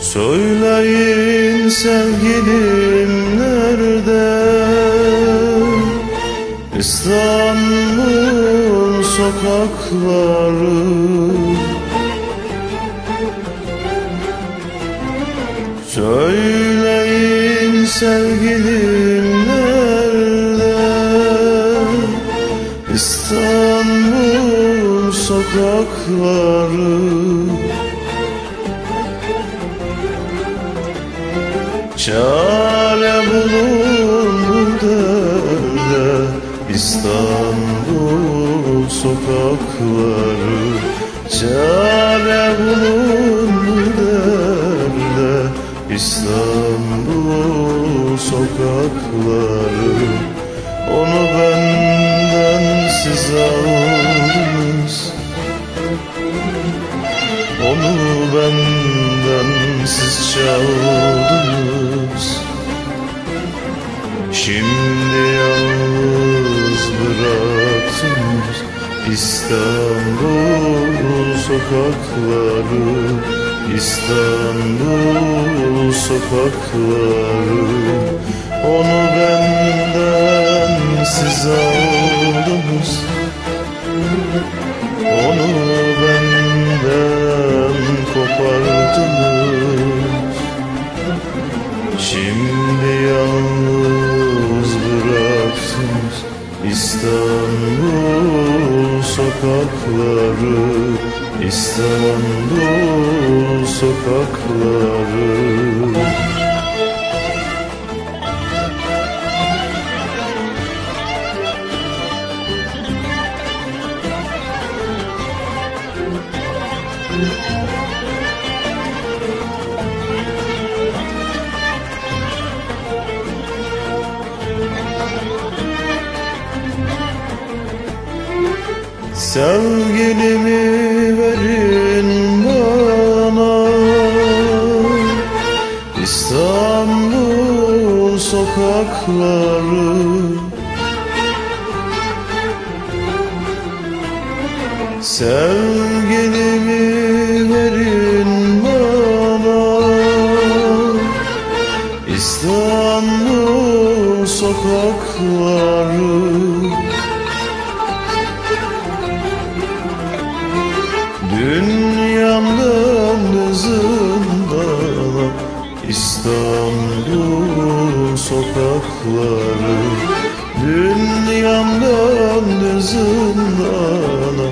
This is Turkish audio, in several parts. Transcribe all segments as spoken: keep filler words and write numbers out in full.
Söyleyin sevgilim nerede? İstanbul sokakları. Söyleyin sevgilim nerede? İstanbul sokakları. Çare bulun bu derde, İstanbul sokakları. Çare bulun bu derde, İstanbul sokakları. Onu benden siz aldınız, onu benden siz çaldınız. Şimdi yalnız bıraktınız İstanbul sokakları, İstanbul sokakları. Onu benden siz aldınız, onu benden kopardınız. Şimdi yalnız bıraktınız İstanbul sokakları, İstanbul sokakları. Sevgilimi verin bana, İstanbul sokakları. Sevgilimi verin bana, İstanbul sokakları. Dünyamdan zindana, İstanbul sokakları. Dünyamdan zindana,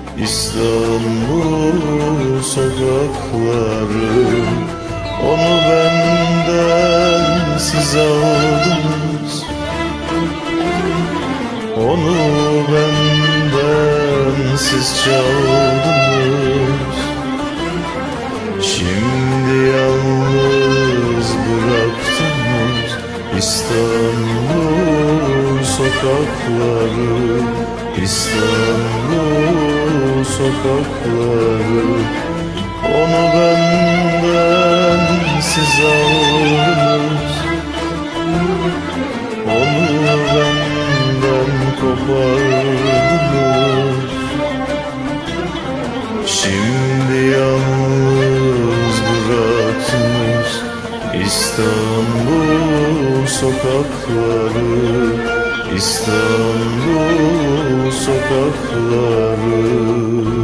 İstanbul sokakları. Onu benden siz aldınız, onu benden siz çaldınız. Şimdi yalnız bıraktınız İstanbul sokakları, İstanbul sokakları. Onu benden siz aldınız, onu benden kopardınız. Şimdi yalnız bıraktınız İstanbul sokakları, İstanbul sokakları.